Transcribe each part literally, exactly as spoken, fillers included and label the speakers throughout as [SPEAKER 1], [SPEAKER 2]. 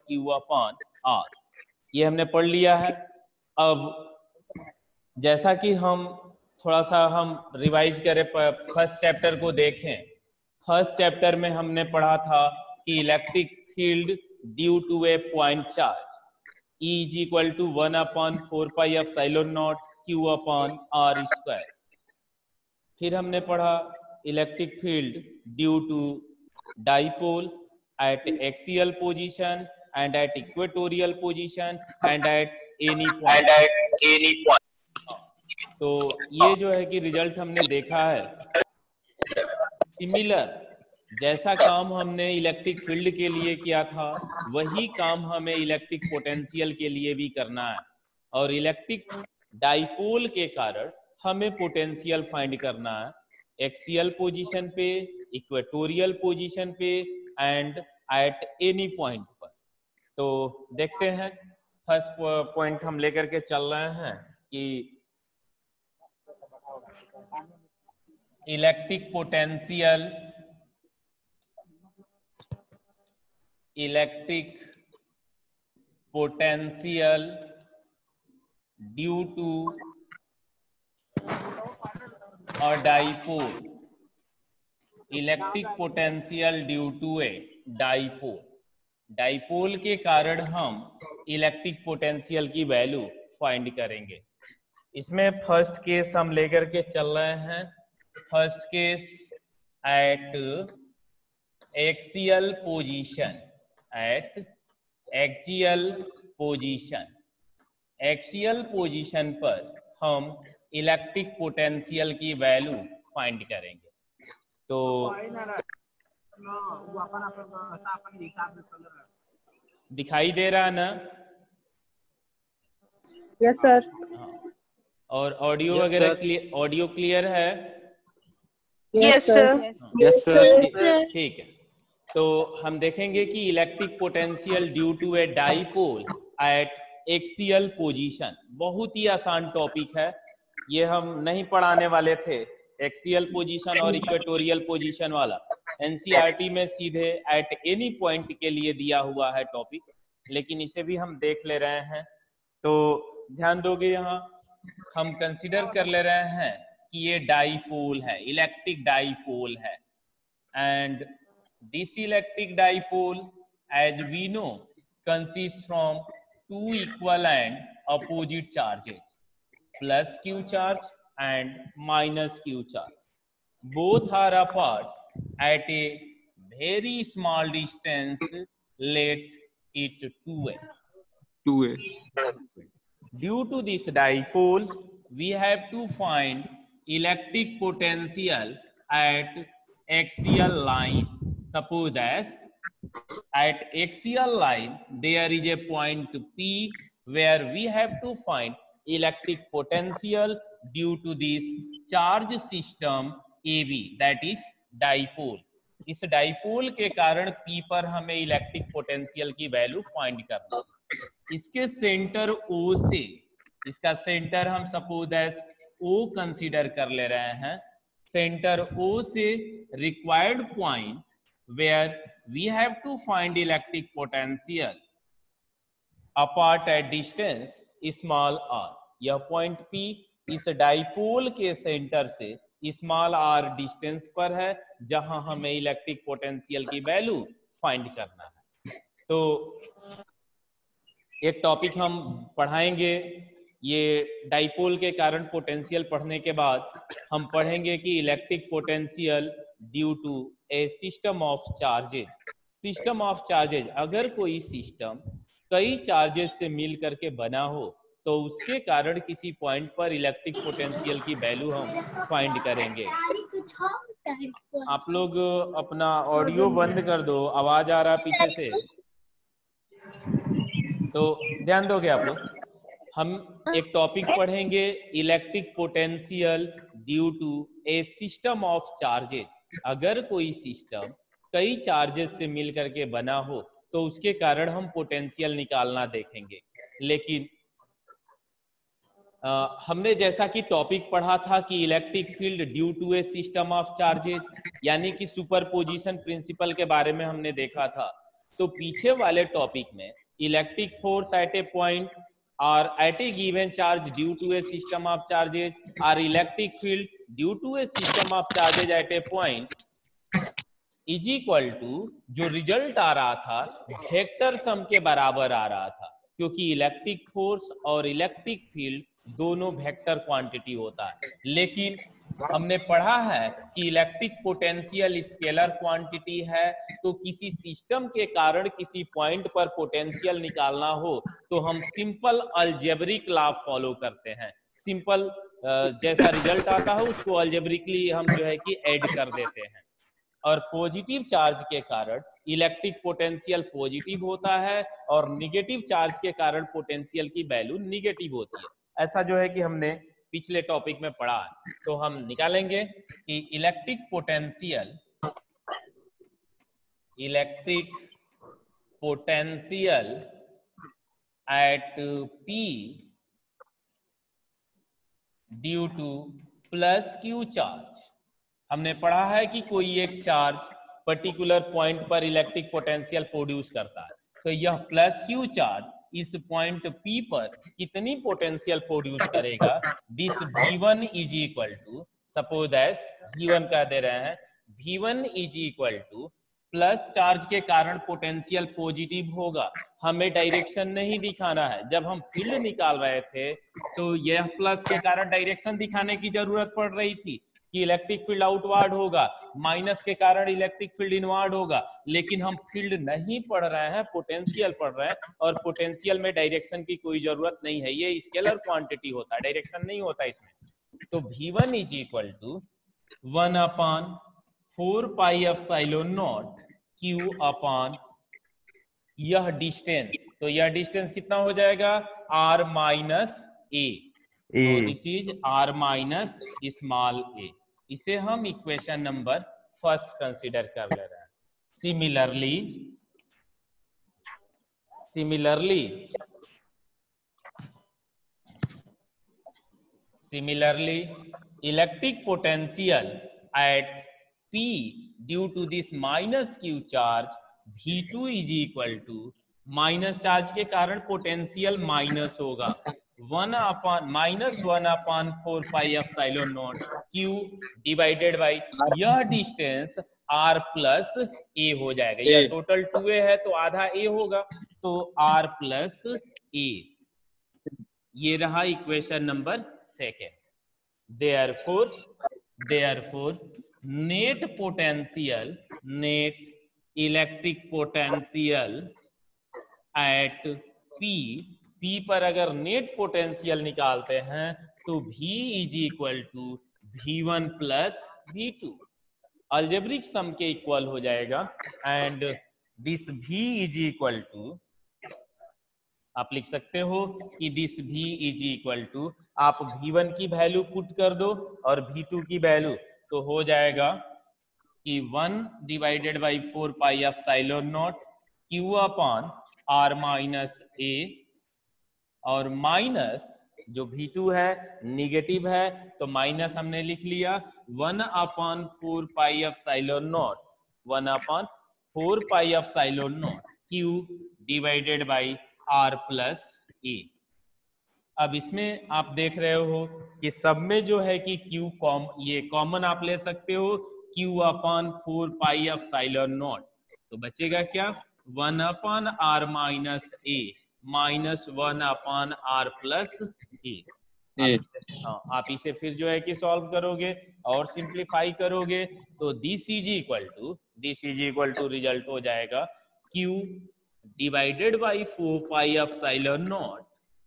[SPEAKER 1] Q upon are. ये हमने पढ़ लिया है। अब जैसा कि हम थोड़ा सा हम रिवाइज करें, फर्स्ट चैप्टर को देखें। फर्स्ट चैप्टर में हमने पढ़ा था कि electric field due to a point charge E is equal to one upon four pi epsilon naught Q upon r square. फिर हमने पढ़ा electric field due to dipole at axial position and at equatorial position and at any point. तो ये जो है कि result हमने देखा है। सिमिलर जैसा काम हमने इलेक्ट्रिक फील्ड के लिए किया था वही काम हमें इलेक्ट्रिक पोटेंशियल के लिए भी करना है। और इलेक्ट्रिक डाइपोल के कारण हमें पोटेंशियल फाइंड करना है एक्सियल पोजीशन पे, इक्वेटोरियल पोजीशन पे एंड एट एनी पॉइंट पर। तो देखते हैं, फर्स्ट पॉइंट हम लेकर के चल रहे हैं कि electric potential electric potential due to a dipole. Electric potential due to a dipole. Dipole के कारण हम इलेक्ट्रिक पोटेंशियल की वैल्यू फाइंड करेंगे। इसमें फर्स्ट केस हम लेकर के चल रहे हैं। First case at axial position, at axial position. Axial position पर हम इलेक्ट्रिक पोटेंशियल की वैल्यू फाइंड करेंगे। तो दिखाई दे रहा है ना?
[SPEAKER 2] Yes sir.
[SPEAKER 1] और ऑडियो वगैरह क्लियर, ऑडियो क्लियर है?
[SPEAKER 2] Yes sir.
[SPEAKER 3] Yes sir.
[SPEAKER 1] ठीक है। तो हम देखेंगे कि electric potential due to a dipole at axial position. बहुत ही आसान टॉपिक है, ये हम नहीं पढ़ाने वाले थे। एक्सियल पोजीशन और इक्वेटोरियल पोजीशन वाला एनसीईआरटी में सीधे एट एनी पॉइंट के लिए दिया हुआ है टॉपिक, लेकिन इसे भी हम देख ले रहे हैं। तो ध्यान दोगे, यहाँ हम कंसीडर कर ले रहे हैं कि ये डाइपोल है, इलेक्ट्रिक डाइपोल है। And this electric dipole as we know consist from two equal and opposite charges, plus Q charge and minus Q charge. Both are apart at a very small distance, let it two A.
[SPEAKER 3] two A.
[SPEAKER 1] Due to this dipole, we have to find electric potential at axial line. Suppose as at axial line there is a point P where we have to find electric potential due to this charge system A B, that is dipole. इस dipole के कारण P पर हमें electric potential की value find करना है। इसके centre O से, इसका सेंटर हम सपोज एज O कंसीडर कर ले रहे हैं। सेंटर O से required point where we have to find electric potential apart at distance small r. यह पॉइंट P इस डाइपोल के सेंटर से स्मॉल आर डिस्टेंस पर है, जहां हमें इलेक्ट्रिक पोटेंशियल की वैल्यू फाइंड करना है। तो एक टॉपिक हम पढ़ाएंगे, ये डाइपोल के कारण पोटेंशियल पढ़ने के बाद हम पढ़ेंगे कि electric potential due to a system of charges. System of charges, अगर कोई सिस्टम कई चार्जेस से मिल करके बना हो तो उसके कारण किसी पॉइंट पर इलेक्ट्रिक पोटेंशियल की वैल्यू हम फाइंड करेंगे। आप लोग अपना ऑडियो बंद कर दो, आवाज आ रहा पीछे से, तो ध्यान दोगे आप लोग। हम एक टॉपिक पढ़ेंगे electric potential due to a system of charges. अगर कोई सिस्टम कई चार्जेस से मिल करके बना हो तो उसके कारण हम पोटेंशियल निकालना देखेंगे। लेकिन आ, हमने जैसा कि टॉपिक पढ़ा था कि electric field due to a system of charges, यानी कि सुपरपोजिशन प्रिंसिपल के बारे में हमने देखा था। तो पीछे वाले टॉपिक में electric force at a point or at a given charge due to a system of charges or electric field due to a system of charges at a point is equal to जो result आ रहा था vector sum के बराबर आ रहा था, क्योंकि electric force और इलेक्ट्रिक फील्ड दोनों वेक्टर क्वांटिटी होता है। लेकिन हमने पढ़ा है कि इलेक्ट्रिक पोटेंशियल स्केलर क्वांटिटी है, तो किसी सिस्टम के कारण किसी पॉइंट पर पोटेंशियल निकालना हो तो हम सिंपल अलजेब्रिक लॉ फॉलो करते हैं। सिंपल जैसा रिजल्ट आता है उसको अलजेब्रिकली हम जो है कि ऐड कर देते हैं। और पॉजिटिव चार्ज के कारण इलेक्ट्रिक पोटेंशियल पॉजिटिव होता है और निगेटिव चार्ज के कारण पोटेंशियल की वैल्यू निगेटिव होती है। ऐसा जो है कि हमने पिछले टॉपिक में पढ़ा है। तो हम निकालेंगे कि electric potential electric potential at P due to plus Q charge. हमने पढ़ा है कि कोई एक चार्ज पर्टिकुलर पॉइंट पर इलेक्ट्रिक पोटेंशियल प्रोड्यूस करता है, तो यह प्लस क्यू चार्ज इस पॉइंट P पर कितनी पोटेंशियल प्रोड्यूस करेगा। This V one is equal to, suppose as V one कह दे रहे हैं, V one is equal to plus charge के कारण पोटेंशियल पॉजिटिव होगा। हमें डायरेक्शन नहीं दिखाना है। जब हम फील्ड निकाल रहे थे तो यह प्लस के कारण डायरेक्शन दिखाने की जरूरत पड़ रही थी कि इलेक्ट्रिक फील्ड आउटवर्ड होगा, माइनस के कारण इलेक्ट्रिक फील्ड इनवर्ड होगा। लेकिन हम फील्ड नहीं पढ़ रहे हैं, पोटेंशियल पढ़ रहे हैं, और पोटेंशियल में डायरेक्शन की कोई जरूरत नहीं है, ये स्केलर क्वांटिटी होता है, डायरेक्शन नहीं होता इसमें। तो V one is equal to one upon four pi epsilon naught Q upon यह डिस्टेंस, तो यह डिस्टेंस कितना हो जाएगा R minus a, this is R minus small a. इसे हम इक्वेशन नंबर फर्स्ट कंसीडर कर ले रहे हैं। Similarly similarly similarly electric potential at P due to this minus Q charge V two is equal to, minus charge के कारण potential minus होगा, one upon minus one upon four pi epsilon naught Q divided by यह distance R plus a हो जाएगा। यह total two ए है तो आधा ए होगा, तो R प्लस ए। ये रहा equation number second. Therefore therefore net potential net electric potential at P, P पर अगर नेट पोटेंशियल निकालते हैं तो V is equal to V one plus V two, algebraic sum के इक्वल हो जाएगा। And this V is equal to, आप लिख सकते हो कि this V is equal to, आप V वन की वैल्यू पुट कर दो और V टू की वैल्यू, तो हो जाएगा कि one divided by four pi epsilon naught Q upon R minus a, और माइनस जो V टू है निगेटिव है तो माइनस हमने लिख लिया, one upon four pi epsilon naught one upon four pi epsilon naught Q divided by R plus a. अब इसमें आप देख रहे हो कि सब में जो है कि Q कॉम ये कॉमन आप ले सकते हो, Q upon four pi epsilon naught, तो बचेगा क्या, one upon r minus a minus one upon r plus a. हाँ, आप इसे फिर जो है कि सॉल्व करोगे और सिंप्लीफाई करोगे तो this is equal to this is equal to result हो जाएगा Q divided by four pi epsilon naught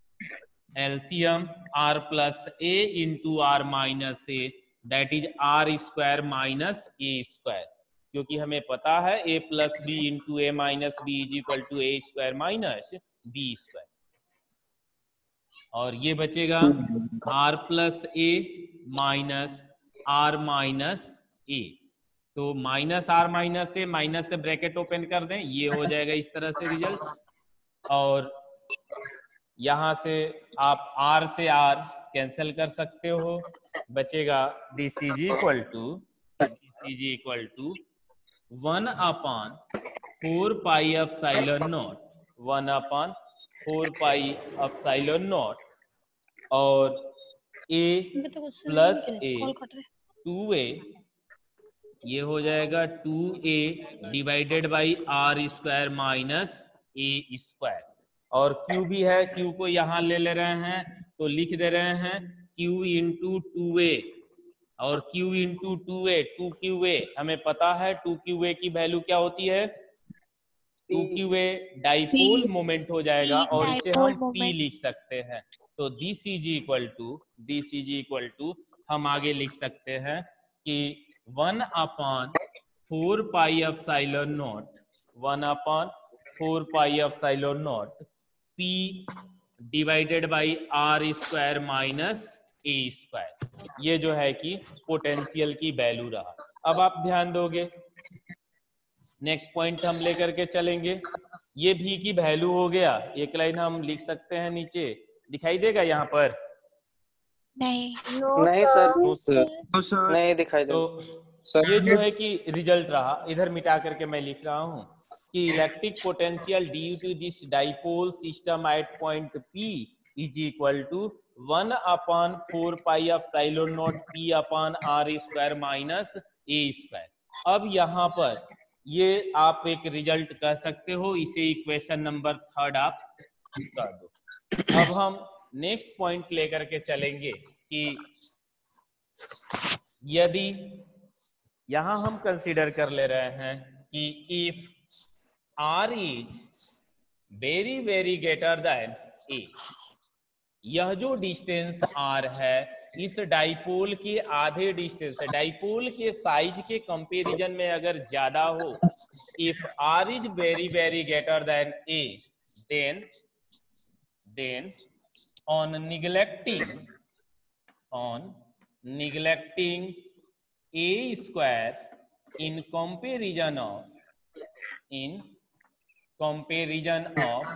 [SPEAKER 1] LCM R plus a into r minus a, that is r square minus a square, क्योंकि हमें पता है a plus b into a minus b is equal to a square minus b square. और ये बचेगा r plus a minus r minus a, तो minus r minus a, minus से bracket open कर दें, ये हो जाएगा इस तरह से रिजल्ट। और यहां से आप r से r कैंसिल कर सकते हो, बचेगा this is equal to this is equal to one upon four pi epsilon naught one upon four pi epsilon naught और a plus a two a, ये हो जाएगा two a divided by r square minus a square, और q भी है, q को यहाँ ले ले रहे हैं तो लिख दे रहे हैं q इंटू टू ए, और q into two a, two q a हमें पता है टू क्यू ए की वैल्यू क्या होती है, two q a dipole moment हो जाएगा और इसे हम p लिख सकते हैं। तो this is equal to this is equal to हम आगे लिख सकते हैं कि one upon four pi epsilon naught one upon four pi epsilon naught p divided by r square minus a square, ये जो है कि पोटेंशियल की वैल्यू रहा। अब आप ध्यान दोगे, नेक्स्ट पॉइंट हम लेकर के चलेंगे, ये भी की वैल्यू हो गया, एक लाइन हम लिख सकते हैं नीचे, दिखाई देगा यहाँ पर?
[SPEAKER 2] नहीं
[SPEAKER 4] नहीं सर,
[SPEAKER 3] नो सर,
[SPEAKER 4] नहीं दिखाई दे।
[SPEAKER 1] तो ये जो है कि रिजल्ट रहा, इधर मिटा करके मैं लिख रहा हूं कि electric potential due to this dipole system at point P is equal to one upon four pi epsilon naught P upon r square minus a square. अब यहाँ पर ये आप एक रिजल्ट कह सकते हो, इसे इक्वेशन नंबर थर्ड आप कर दो। अब हम नेक्स्ट पॉइंट लेकर के चलेंगे कि यदि यहां हम कंसीडर कर ले रहे हैं कि if R is very very greater than A, यह जो डिस्टेंस R है इस डाइपोल के आधे डिस्टेंस है, डाइपोल के साइज के कंपैरिजन में अगर ज्यादा हो, if R is very very greater than A, then then on neglecting on neglecting a square in comparison of in comparison of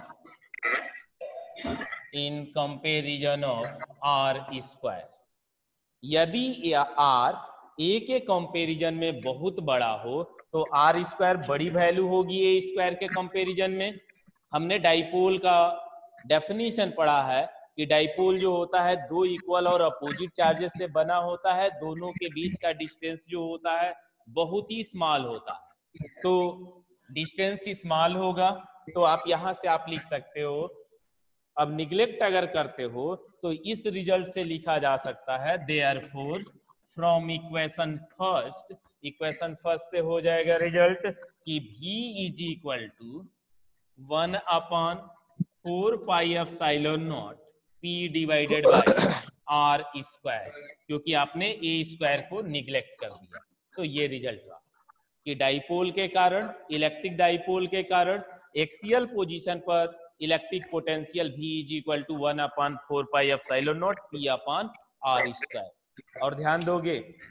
[SPEAKER 1] in comparison of r square, यदि r a के comparison में बहुत बड़ा हो तो r स्क्वायर बड़ी value होगी a square के कंपैरिजन में। हमने डाइपोल का डेफिनेशन पढ़ा है कि डाइपोल जो होता है दो इक्वल और अपोजिट चार्जेस से बना होता है, दोनों के बीच का डिस्टेंस जो होता है बहुत ही स्मॉल होता है, तो डिस्टेंस स्मॉल होगा तो आप यहां से आप लिख सकते हो। अब निग्लेक्ट अगर करते हो तो इस रिजल्ट से लिखा जा सकता है therefore from equation first, equation first से हो जाएगा रिजल्ट कि v is equal to one upon four pi epsilon naught P divided by r square, क्योंकि आपने ए स्क्वायर को निग्लेक्ट कर दिया। तो ये रिजल्ट रहा कि डाइपोल के कारण, इलेक्ट्रिक डाइपोल के कारण एक्सियल पोजीशन पर electric potential V is equal to one upon four pi epsilon naught P upon r square. और ध्यान दोगे,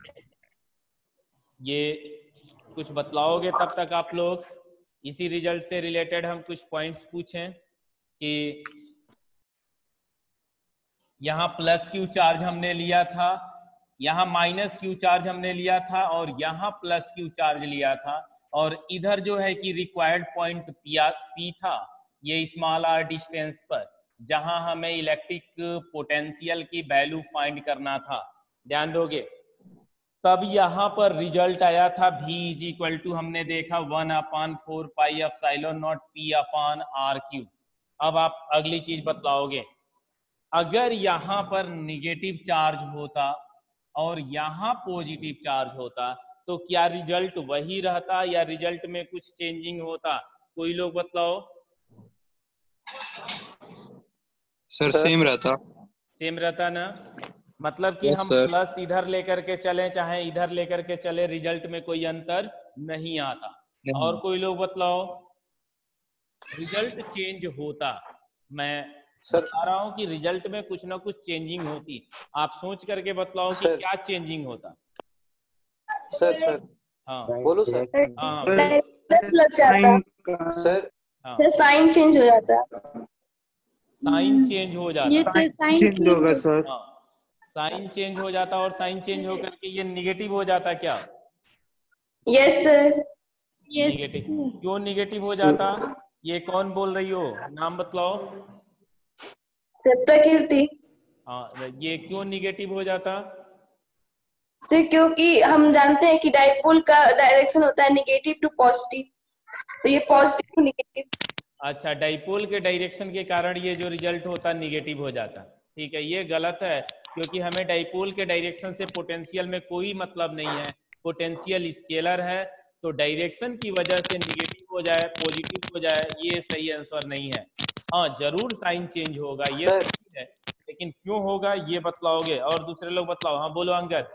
[SPEAKER 1] ये कुछ बतलाओगे तब तक आप लोग, इसी रिजल्ट से रिलेटेड हम कुछ पॉइंट्स पूछें कि यहाँ प्लस क्यू चार्ज हमने लिया था, यहाँ माइनस क्यू चार्ज हमने लिया था और यहाँ प्लस क्यू चार्ज लिया था, और इधर जो है कि रिक्वायर्ड पॉइंट पी था ये स्मॉल आर डिस्टेंस पर, जहां हमें इलेक्ट्रिक पोटेंशियल की वैल्यू फाइंड करना था। ध्यान दोगे, तब यहाँ पर रिजल्ट आया था V इज इक्वल टू, हमने देखा one upon four pi epsilon naught P upon r cube. अब आप अगली चीज बतलाओगे, अगर यहाँ पर निगेटिव चार्ज होता और यहाँ पॉजिटिव चार्ज होता तो क्या रिजल्ट वही रहता या रिजल्ट में कुछ चेंजिंग होता? कोई लोग बतलाओ।
[SPEAKER 3] सर सेम रहता,
[SPEAKER 1] सेम रहता ना, मतलब कि
[SPEAKER 3] yes,
[SPEAKER 1] हम
[SPEAKER 3] sir.
[SPEAKER 1] प्लस इधर लेकर के चले चाहे इधर लेकर के चले, रिजल्ट में कोई अंतर नहीं आता।
[SPEAKER 3] नहीं।
[SPEAKER 1] और कोई लोग बतलाओ, रिजल्ट चेंज होता। मैं
[SPEAKER 4] सर
[SPEAKER 1] बता रहा हूँ कि रिजल्ट में कुछ ना कुछ चेंजिंग होती, आप सोच करके बतलाओ कि
[SPEAKER 4] सर।
[SPEAKER 1] क्या चेंजिंग होता।
[SPEAKER 4] सर सर
[SPEAKER 1] हाँ
[SPEAKER 4] बोलो सर।
[SPEAKER 1] हाँ
[SPEAKER 2] प्लस लग जाता
[SPEAKER 4] सर
[SPEAKER 1] हाँ,
[SPEAKER 2] साइन चेंज हो जाता
[SPEAKER 1] साइन चेंज हो जाता।
[SPEAKER 2] ये सर साइन
[SPEAKER 3] चेंज होगा सर।
[SPEAKER 1] हाँ, साइन चेंज हो जाता और साइन चेंज होकर के ये निगेटिव हो जाता। क्या
[SPEAKER 2] यस सर
[SPEAKER 1] निगेटिव? क्यों निगेटिव हो जाता? ये कौन बोल रही हो, नाम बतलाओ।
[SPEAKER 2] प्रकृति।
[SPEAKER 1] हाँ, ये क्यों निगेटिव हो जाता?
[SPEAKER 2] से क्योंकि हम जानते हैं कि डाइपोल का डायरेक्शन होता है निगेटिव टू पॉजिटिव, तो ये पॉजिटिव टू निगेटिव।
[SPEAKER 1] अच्छा, डाइपोल के डायरेक्शन के कारण ये जो रिजल्ट होता निगेटिव हो जाता। ठीक है, ये गलत है, क्योंकि हमें डाइपोल के डायरेक्शन से पोटेंशियल में कोई मतलब नहीं है। पोटेंशियल स्केलर है, तो डायरेक्शन की वजह से निगेटिव हो जाए पॉजिटिव हो जाए, ये सही आंसर नहीं है। हाँ, जरूर साइन चेंज होगा, ये
[SPEAKER 4] सर।
[SPEAKER 1] सही है, लेकिन क्यों होगा ये बतलाओगे? और दूसरे लोग बतलाओ। हाँ बोलो अंगद।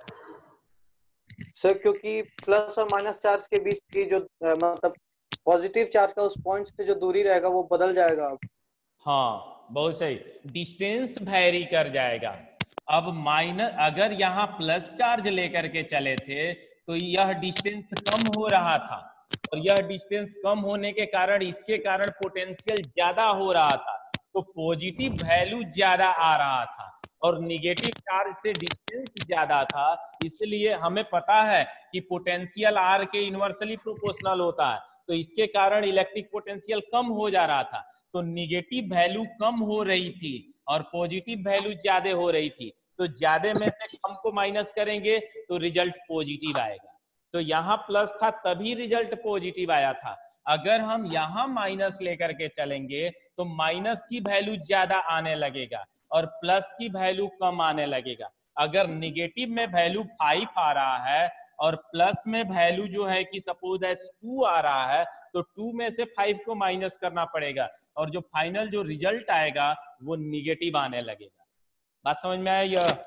[SPEAKER 4] सर क्योंकि प्लस और माइनस चार्ज के बीच की जो अ, मतलब पॉजिटिव चार्ज का उस पॉइंट से जो दूरी रहेगा वो बदल जाएगा अब।
[SPEAKER 1] हाँ बहुत सही, डिस्टेंस वैरी कर जाएगा। अब माइनस, अगर यहाँ प्लस चार्ज लेकर के चले थे तो यह डिस्टेंस कम हो रहा था, और यह डिस्टेंस कम होने के कारण इसके कारण पोटेंशियल ज्यादा हो रहा था, तो पॉजिटिव वैल्यू ज्यादा आ रहा था, और निगेटिव चार्ज से डिस्टेंस ज्यादा था, इसलिए हमें पता है कि पोटेंशियल आर के इनवर्सली प्रोपोर्शनल होता है, तो इसके कारण इलेक्ट्रिक पोटेंशियल कम हो जा रहा था। तो निगेटिव वैल्यू कम हो रही थी और पॉजिटिव वैल्यू ज्यादा हो रही थी, तो ज्यादा में से कम को माइनस करेंगे तो रिजल्ट पॉजिटिव आएगा। तो यहाँ प्लस था तभी रिजल्ट पॉजिटिव आया था। अगर हम यहाँ माइनस लेकर के चलेंगे तो माइनस की वैल्यू ज्यादा आने लगेगा और प्लस की वैल्यू कम आने लगेगा। अगर निगेटिव में वैल्यू फाइव आ रहा है और प्लस में वैल्यू जो है कि सपोज एज टू आ रहा है, तो टू में से फाइव को माइनस करना पड़ेगा, और जो फाइनल जो रिजल्ट आएगा वो निगेटिव आने लगेगा। बात समझ में आया? यह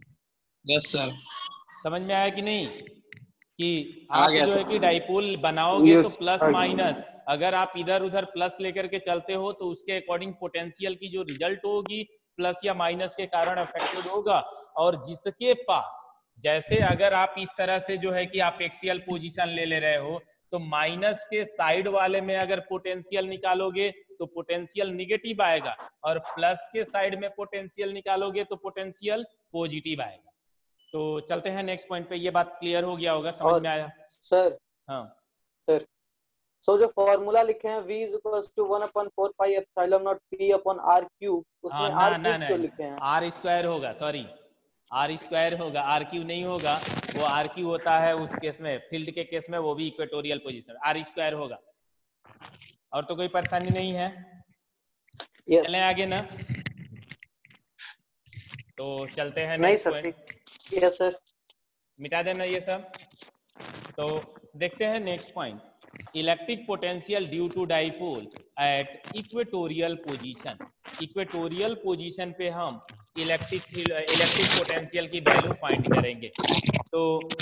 [SPEAKER 3] यस सर।
[SPEAKER 1] समझ में आया कि नहीं? कि
[SPEAKER 3] आ
[SPEAKER 1] आप
[SPEAKER 3] गया
[SPEAKER 1] जो है
[SPEAKER 3] सर।
[SPEAKER 1] कि डाइपोल बनाओगे तो
[SPEAKER 3] Yes,
[SPEAKER 1] प्लस
[SPEAKER 3] आ गया।
[SPEAKER 1] माइनस, अगर आप इधर उधर प्लस लेकर के चलते हो तो उसके अकॉर्डिंग पोटेंशियल की जो रिजल्ट होगी प्लस या माइनस के कारण अफेक्टेड होगा। और जिसके पास, जैसे अगर आप इस तरह से जो है कि आप एक्सियल पोजीशन ले ले रहे हो, तो माइनस के साइड वाले में अगर पोटेंशियल निकालोगे तो पोटेंशियल निगेटिव आएगा, और प्लस के साइड में पोटेंशियल निकालोगे तो पोटेंशियल पॉजिटिव आएगा। तो चलते हैं नेक्स्ट पॉइंट पे। ये बात क्लियर हो गया होगा, समझ
[SPEAKER 4] और
[SPEAKER 1] में आया?
[SPEAKER 4] सर
[SPEAKER 1] हाँ
[SPEAKER 4] सर सो जो फॉर्मूला लिखे हैं v is equals to one upon four pi epsilon naught p upon r cube, उसमें
[SPEAKER 1] हाँ,
[SPEAKER 4] r
[SPEAKER 1] ना ना
[SPEAKER 4] cube
[SPEAKER 1] ना,
[SPEAKER 4] क्यों लिखे हैं?
[SPEAKER 1] आर स्क्वायर होगा, सॉरी आर स्क्वायर होगा, आर क्यू नहीं होगा। वो आर क्यू होता है उस केस में, फील्ड के केस में, वो भी इक्वेटोरियल पोजीशन, आर स्क्वायर होगा। और तो कोई परेशानी नहीं है?
[SPEAKER 4] यस।
[SPEAKER 1] चलें आगे ना, तो चलते हैं
[SPEAKER 4] नहीं
[SPEAKER 1] नेक्स्ट
[SPEAKER 4] सर
[SPEAKER 1] पॉइंट।
[SPEAKER 4] ठीक। Yes sir.
[SPEAKER 1] मिटा देना ये सब। तो देखते हैं next point, electric potential due to dipole at equatorial position. Equatorial position पे हम इलेक्ट्रिक इलेक्ट्रिक पोटेंशियल की वैल्यू फाइंड करेंगे। तो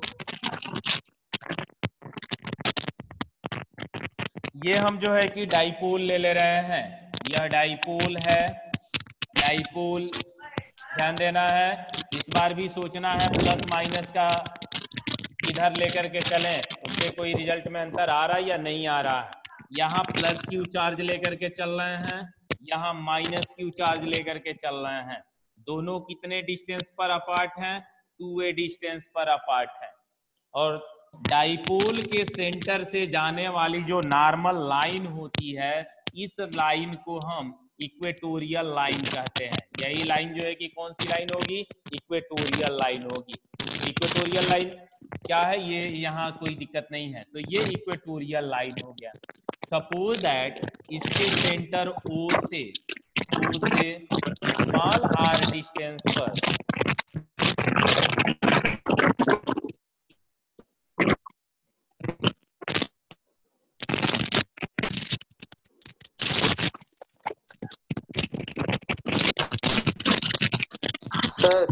[SPEAKER 1] ये हम जो है कि डाइपोल ले ले रहे हैं, यह डाइपोल है, डाइपोल ध्यान देना है, इस बार भी सोचना है प्लस माइनस का इधर लेकर के चलें, उससे कोई रिजल्ट में अंतर आ रहा है या नहीं आ रहा है। यहाँ प्लस क्यू चार्ज लेकर के चल रहे हैं, यहाँ माइनस क्यू चार्ज लेकर के चल रहे हैं, दोनों कितने डिस्टेंस पर अपार्ट हैं? टू ए डिस्टेंस पर अपार्ट है। और डाइपोल के सेंटर से जाने वाली जो नॉर्मल लाइन होती है, इस लाइन को हम इक्वेटोरियल लाइन कहते हैं। यही लाइन जो है कि कौन सी लाइन होगी? इक्वेटोरियल लाइन होगी। इक्वेटोरियल लाइन क्या है? ये यहाँ कोई दिक्कत नहीं है, तो ये इक्वेटोरियल लाइन हो गया। सपोज दैट इसके सेंटर ओ से ओ से स्मॉल आर डिस्टेंस पर
[SPEAKER 4] सर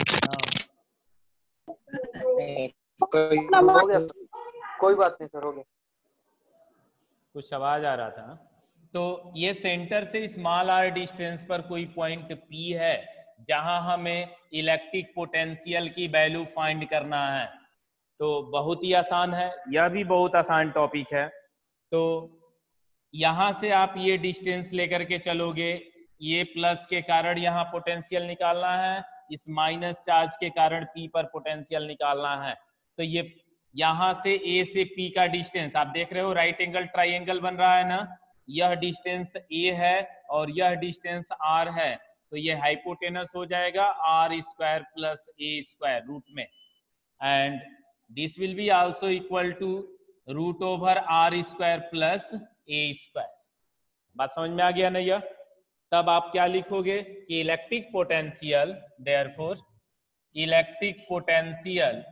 [SPEAKER 4] हो गया सर, कोई बात नहीं सर, हो गया।
[SPEAKER 1] कुछ आवाज आ रहा था। तो ये सेंटर से स्मॉल आर डिस्टेंस पर कोई पॉइंट पी है जहां हमें इलेक्ट्रिक पोटेंशियल की वैल्यू फाइंड करना है। तो बहुत ही आसान है, यह भी बहुत आसान टॉपिक है। तो यहां से आप ये डिस्टेंस लेकर के चलोगे, ये प्लस के कारण यहाँ पोटेंशियल निकालना है, इस माइनस चार्ज के कारण पी पर पोटेंशियल निकालना है। तो ये यहाँ से ए से पी का डिस्टेंस आप देख रहे हो, राइट एंगल ट्राइंगल बन रहा है ना, यह डिस्टेंस ए है और यह डिस्टेंस आर है, तो ये हाइपोटेनस हो जाएगा r square plus a square root में, and this will be also equal to root over r square plus a square. बात समझ में आ गया ना यह? तब आप क्या लिखोगे कि electric potential, therefore electric potential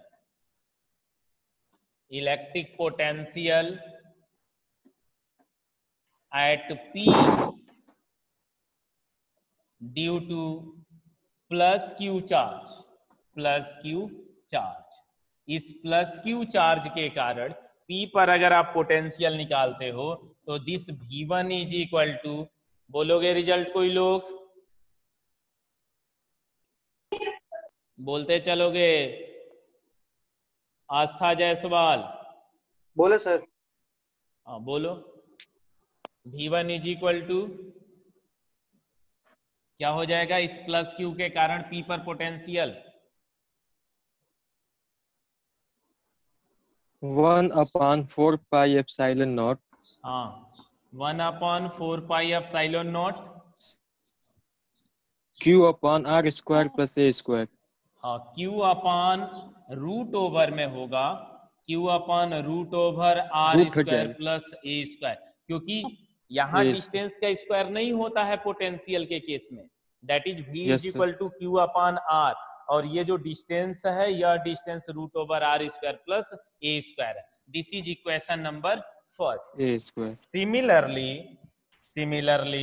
[SPEAKER 1] electric potential at P due to plus Q charge, plus Q charge, इस प्लस Q चार्ज के कारण P पर अगर आप पोटेंशियल निकालते हो तो this V one is equal to, बोलोगे रिजल्ट कोई लोग? बोलते चलोगे? आस्था जायसवाल
[SPEAKER 4] बोले सर।
[SPEAKER 1] हाँ बोलो। V one is equal to क्या हो जाएगा इस प्लस Q के कारण P पर potential?
[SPEAKER 5] One upon four pi epsilon naught.
[SPEAKER 1] हाँ, one upon four pi epsilon naught
[SPEAKER 5] Q upon r square plus a square.
[SPEAKER 1] हाँ, Q अपॉन रूट ओवर में होगा Q upon root over r square plus a square, क्योंकि यहाँ distance का square नहीं होता है पोटेंशियल के केस में, that is V is equal to q upon r, और ये जो डिस्टेंस है यह distance root over r square plus a square है। This is equation number first.
[SPEAKER 5] A square.
[SPEAKER 1] Similarly similarly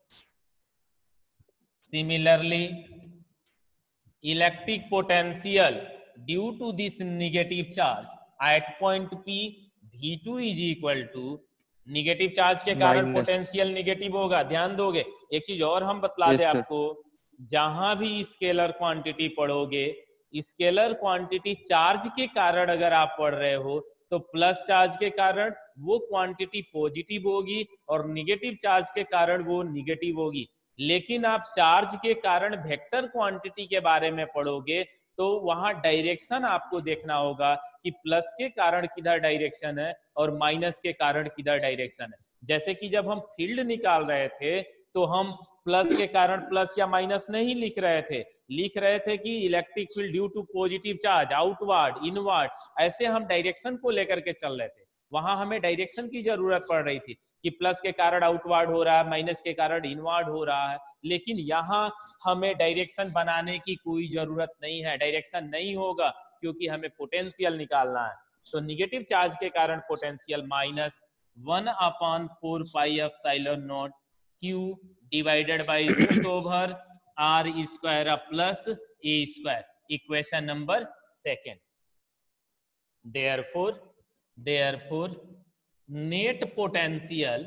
[SPEAKER 1] similarly electric potential due to this negative charge at point P, V two is equal to, negative charge के कारण potential negative होगा। ध्यान दोगे? एक चीज और हम बतला
[SPEAKER 5] yes,
[SPEAKER 1] दे आपको, जहां भी स्केलर क्वांटिटी पढ़ोगे, स्केलर क्वांटिटी चार्ज के कारण अगर आप पढ़ रहे हो तो प्लस चार्ज के कारण वो क्वांटिटी पॉजिटिव होगी और निगेटिव चार्ज के कारण वो निगेटिव होगी। लेकिन आप चार्ज के कारण वेक्टर क्वांटिटी के बारे में पढ़ोगे तो वहां डायरेक्शन आपको देखना होगा कि प्लस के कारण किधर डायरेक्शन है और माइनस के कारण किधर डायरेक्शन है। जैसे कि जब हम फील्ड निकाल रहे थे तो हम प्लस के कारण प्लस या माइनस नहीं लिख रहे थे, लिख रहे थे कि electric field due to positive charge, outward, inward, ऐसे हम डायरेक्शन को लेकर के चल रहे थे। वहां हमें डायरेक्शन की जरूरत पड़ रही थी कि प्लस के कारण आउटवर्ड हो रहा है, माइनस के कारण इनवर्ड हो रहा है, लेकिन यहाँ हमें डायरेक्शन बनाने की कोई जरूरत नहीं है, डायरेक्शन नहीं होगा क्योंकि हमें पोटेंशियल निकालना है। तो निगेटिव चार्ज के कारण potential minus one upon four pi epsilon naught Q divided by root over r square plus a square, equation number second. Therefore therefore net potential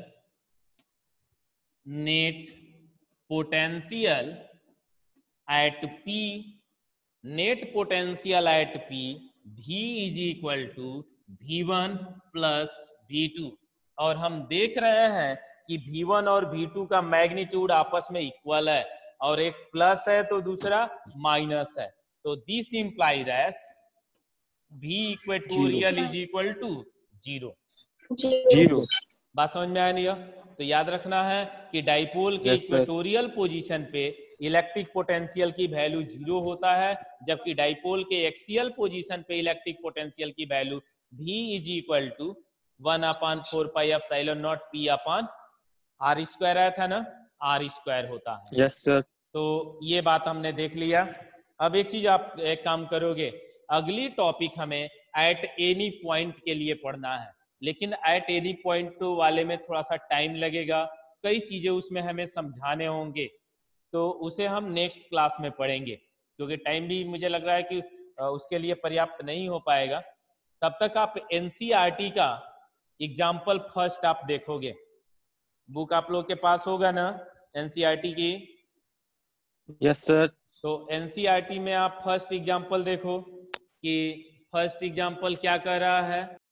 [SPEAKER 1] net potential at P, net potential at P V is equal to V one plus V two, और हम देख रहे हैं कि V one और V two का magnitude आपस में इक्वल है, और एक प्लस है तो दूसरा माइनस है, तो this implies as V equatorial is equal to zero.
[SPEAKER 5] Zero.
[SPEAKER 1] बात समझ में आया नहीं? तो याद रखना है कि डाइपोल के इक्वेटोरियल पोजीशन पे इलेक्ट्रिक पोटेंशियल की वैल्यू जीरो होता है, जबकि डाइपोल के एक्सियल पोजीशन पे इलेक्ट्रिक पोटेंशियल की value V is equal to one upon four pi epsilon naught P upon r square आया था ना, आर स्क्वायर होता है।
[SPEAKER 5] Yes sir.
[SPEAKER 1] तो ये बात हमने देख लिया। अब एक चीज आप एक काम करोगे, अगली टॉपिक हमें एट एनी पॉइंट के लिए पढ़ना है, लेकिन एट एनी पॉइंट वाले में थोड़ा सा टाइम लगेगा, कई चीजें उसमें हमें समझाने होंगे, तो उसे हम नेक्स्ट क्लास में पढ़ेंगे, क्योंकि टाइम भी मुझे लग रहा है कि उसके लिए पर्याप्त नहीं हो पाएगा। तब तक आप एनसीईआरटी का एग्जाम्पल फर्स्ट आप देखोगे, बुक आप लोग के पास होगा ना एनसीईआरटी की?
[SPEAKER 5] Yes sir.
[SPEAKER 1] तो एनसीईआरटी में आप फर्स्ट एग्जाम्पल देखो कि फर्स्ट एग्जाम्पल क्या कर रहा है।